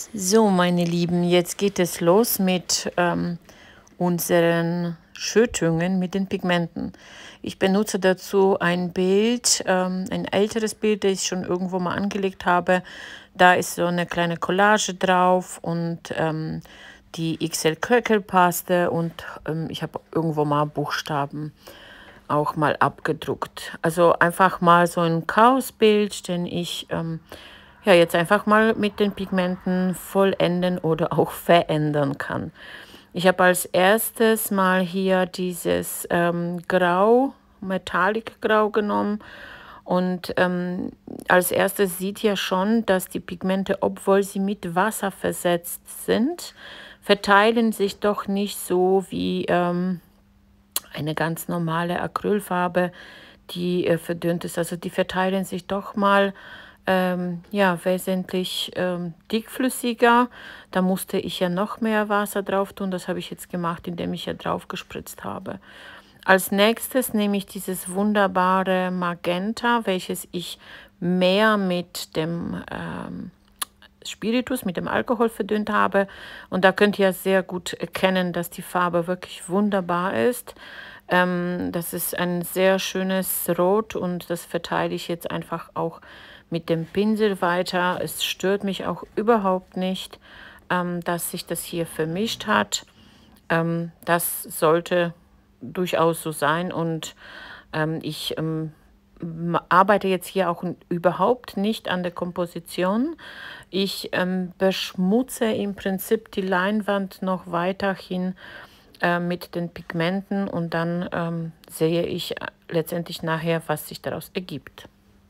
So, meine Lieben, jetzt geht es los mit unseren Schüttungen mit den Pigmenten. Ich benutze dazu ein Bild, ein älteres Bild, das ich schon irgendwo mal angelegt habe. Da ist so eine kleine Collage drauf und die XL Krökelpaste und ich habe irgendwo mal Buchstaben auch mal abgedruckt. Also einfach mal so ein Chaosbild, den ich ja jetzt einfach mal mit den Pigmenten vollenden oder auch verändern kann. Ich habe als erstes mal hier dieses Grau, Metallic Grau genommen und als erstes sieht ihr schon, dass die Pigmente, obwohl sie mit Wasser versetzt sind, verteilen sich doch nicht so wie eine ganz normale Acrylfarbe, die verdünnt ist. Also die verteilen sich doch mal ja, wesentlich dickflüssiger. Da musste ich ja noch mehr Wasser drauf tun. Das habe ich jetzt gemacht, indem ich ja drauf gespritzt habe. Als nächstes nehme ich dieses wunderbare Magenta, welches ich mehr mit dem Spiritus, mit dem Alkohol verdünnt habe. Und da könnt ihr sehr gut erkennen, dass die Farbe wirklich wunderbar ist. Das ist ein sehr schönes Rot und das verteile ich jetzt einfach auch mit dem Pinsel weiter. Es stört mich auch überhaupt nicht, dass sich das hier vermischt hat. Das sollte durchaus so sein und ich arbeite jetzt hier auch überhaupt nicht an der Komposition. Ich beschmutze im Prinzip die Leinwand noch weiterhin mit den Pigmenten und dann sehe ich letztendlich nachher, was sich daraus ergibt.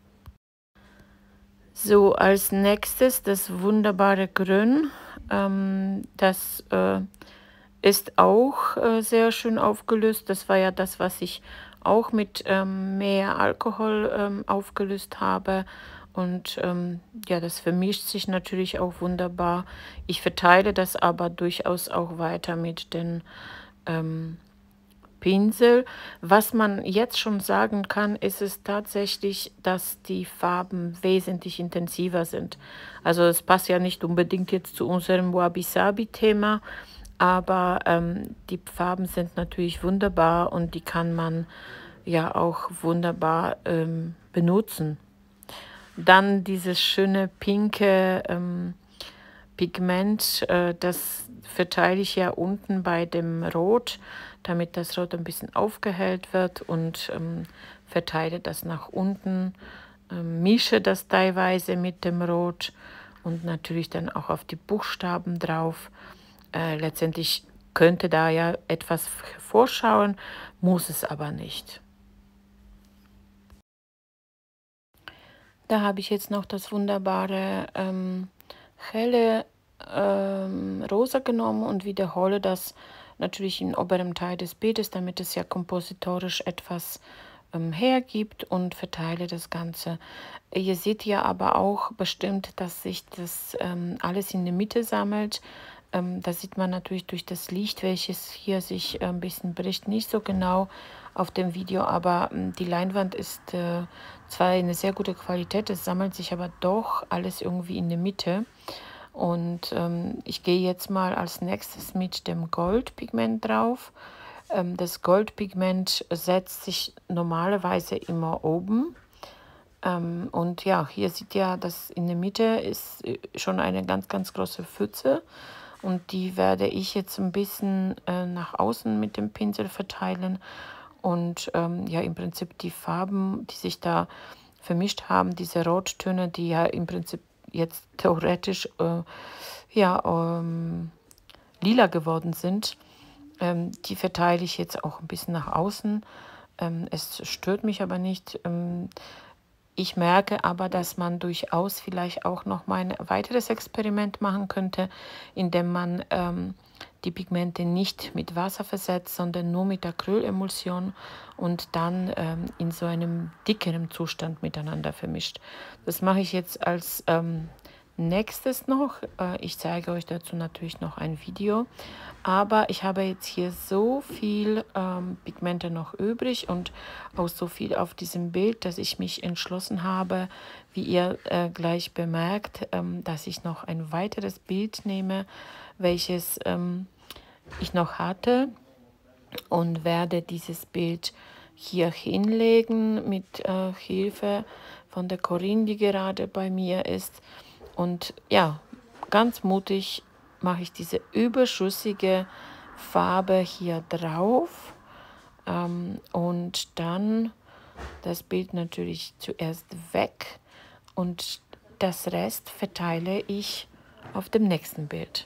So, als nächstes das wunderbare Grün. Das ist auch sehr schön aufgelöst. Das war ja das, was ich auch mit mehr Alkohol aufgelöst habe. Und ja, das vermischt sich natürlich auch wunderbar. Ich verteile das aber durchaus auch weiter mit den Pinsel. Was man jetzt schon sagen kann, ist es tatsächlich, dass die Farben wesentlich intensiver sind. Also es passt ja nicht unbedingt jetzt zu unserem Wabi-Sabi-Thema, aber die Farben sind natürlich wunderbar und die kann man ja auch wunderbar benutzen. Dann dieses schöne pinke Pigment, das verteile ich ja unten bei dem Rot, damit das Rot ein bisschen aufgehellt wird und verteile das nach unten, mische das teilweise mit dem Rot und natürlich dann auch auf die Buchstaben drauf. Letztendlich könnte da ja etwas vorschauen, muss es aber nicht. Da habe ich jetzt noch das wunderbare helle Rosa genommen und wiederhole das natürlich im oberen Teil des Bildes, damit es ja kompositorisch etwas hergibt und verteile das Ganze. Ihr seht ja aber auch bestimmt, dass sich das alles in der Mitte sammelt. Da sieht man natürlich durch das Licht, welches hier sich ein bisschen bricht, nicht so genau auf dem Video, aber die Leinwand ist zwar eine sehr gute Qualität, es sammelt sich aber doch alles irgendwie in der Mitte. Und ich gehe jetzt mal als nächstes mit dem Goldpigment drauf. Das Goldpigment setzt sich normalerweise immer oben. Und ja, hier seht ihr, dass in der Mitte ist schon eine ganz, ganz große Pfütze. Und die werde ich jetzt ein bisschen nach außen mit dem Pinsel verteilen. Und ja, im Prinzip die Farben, die sich da vermischt haben, diese Rottöne, die ja im Prinzip jetzt theoretisch ja, lila geworden sind, die verteile ich jetzt auch ein bisschen nach außen. Es stört mich aber nicht. Ich merke aber, dass man durchaus vielleicht auch noch mal ein weiteres Experiment machen könnte, indem man die Pigmente nicht mit Wasser versetzt, sondern nur mit Acrylemulsion und dann in so einem dickeren Zustand miteinander vermischt. Das mache ich jetzt als nächstes noch. Ich zeige euch dazu natürlich noch ein Video. Aber ich habe jetzt hier so viel Pigmente noch übrig und auch so viel auf diesem Bild, dass ich mich entschlossen habe, wie ihr gleich bemerkt, dass ich noch ein weiteres Bild nehme, welches ich noch hatte, und werde dieses Bild hier hinlegen mit Hilfe von der Corinne, die gerade bei mir ist. Und ja, ganz mutig mache ich diese überschüssige Farbe hier drauf und dann das Bild natürlich zuerst weg und das Rest verteile ich auf dem nächsten Bild.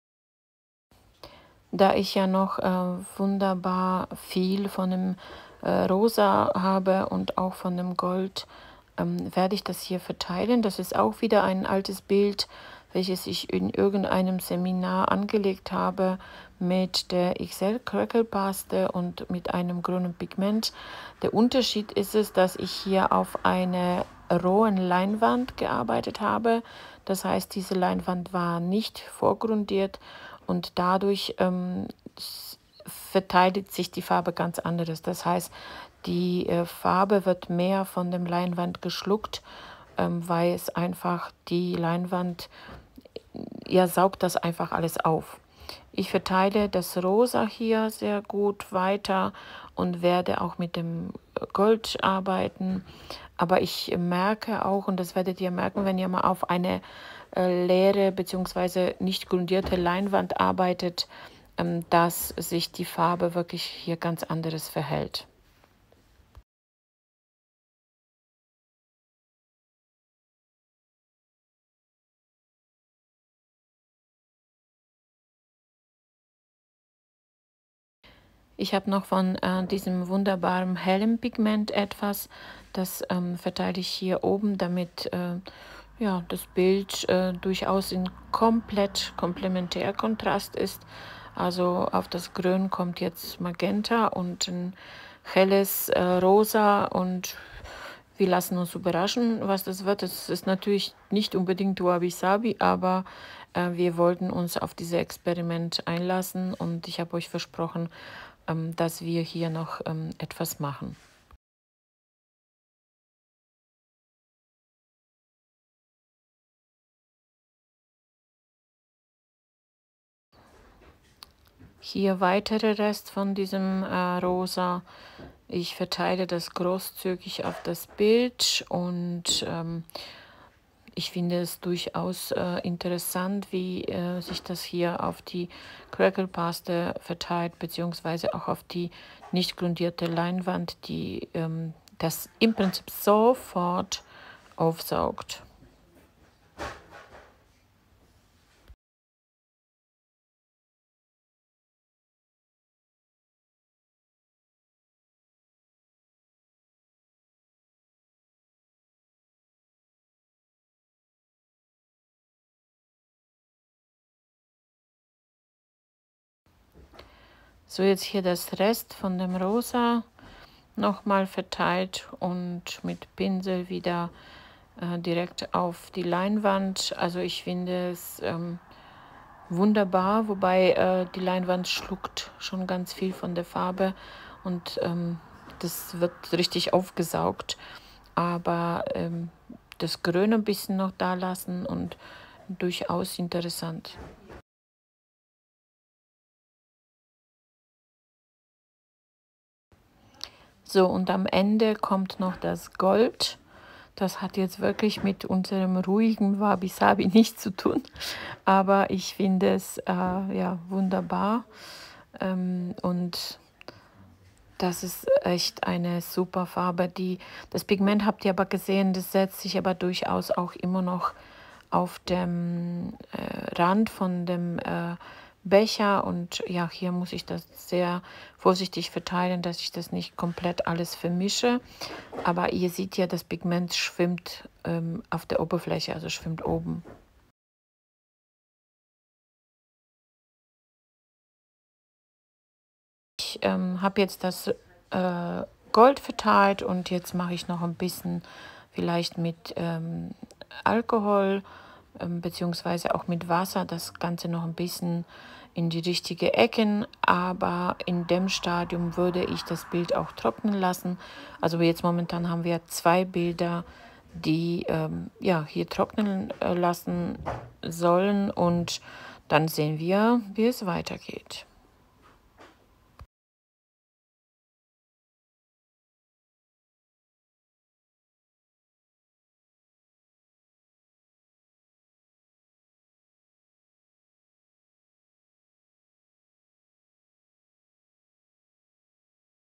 Da ich ja noch wunderbar viel von dem Rosa habe und auch von dem Gold, werde ich das hier verteilen. Das ist auch wieder ein altes Bild, welches ich in irgendeinem Seminar angelegt habe mit der XL Crackle Paste und mit einem grünen Pigment. Der Unterschied ist es, dass ich hier auf einer rohen Leinwand gearbeitet habe. Das heißt, diese Leinwand war nicht vorgrundiert und dadurch verteidigt sich die Farbe ganz anderes. Das heißt, die Farbe wird mehr von dem Leinwand geschluckt, weil es einfach die Leinwand, ja, saugt das einfach alles auf. Ich verteile das Rosa hier sehr gut weiter und werde auch mit dem Gold arbeiten. Aber ich merke auch, und das werdet ihr merken, wenn ihr mal auf eine leere bzw. nicht grundierte Leinwand arbeitet, dass sich die Farbe wirklich hier ganz anderes verhält. Ich habe noch von diesem wunderbaren hellen Pigment etwas, das verteile ich hier oben, damit ja, das Bild durchaus in komplett Komplementärkontrast ist. Also auf das Grün kommt jetzt Magenta und ein helles Rosa, und wir lassen uns überraschen, was das wird. Es ist natürlich nicht unbedingt Wabi Sabi, aber wir wollten uns auf dieses Experiment einlassen und ich habe euch versprochen, dass wir hier noch etwas machen. Hier weitere Rest von diesem Rosa. Ich verteile das großzügig auf das Bild und ich finde es durchaus interessant, wie sich das hier auf die Crackle-Paste verteilt, beziehungsweise auch auf die nicht grundierte Leinwand, die das im Prinzip sofort aufsaugt. So, jetzt hier das Rest von dem Rosa nochmal verteilt und mit Pinsel wieder direkt auf die Leinwand. Also ich finde es wunderbar, wobei die Leinwand schluckt schon ganz viel von der Farbe und das wird richtig aufgesaugt. Aber das Grün ein bisschen noch da lassen und durchaus interessant. So, und am Ende kommt noch das Gold. Das hat jetzt wirklich mit unserem ruhigen Wabi Sabi nichts zu tun, aber ich finde es ja, wunderbar und das ist echt eine super Farbe. Das Pigment habt ihr aber gesehen, das setzt sich aber durchaus auch immer noch auf dem Rand von dem Becher. Und ja, hier muss ich das sehr vorsichtig verteilen, dass ich das nicht komplett alles vermische. Aber ihr seht ja, das Pigment schwimmt auf der Oberfläche, also schwimmt oben. Ich habe jetzt das Gold verteilt und jetzt mache ich noch ein bisschen vielleicht mit Alkohol beziehungsweise auch mit Wasser das Ganze noch ein bisschen in die richtige Ecken, aber in dem Stadium würde ich das Bild auch trocknen lassen. Also jetzt momentan haben wir 2 Bilder, die ja, hier trocknen lassen sollen, und dann sehen wir, wie es weitergeht.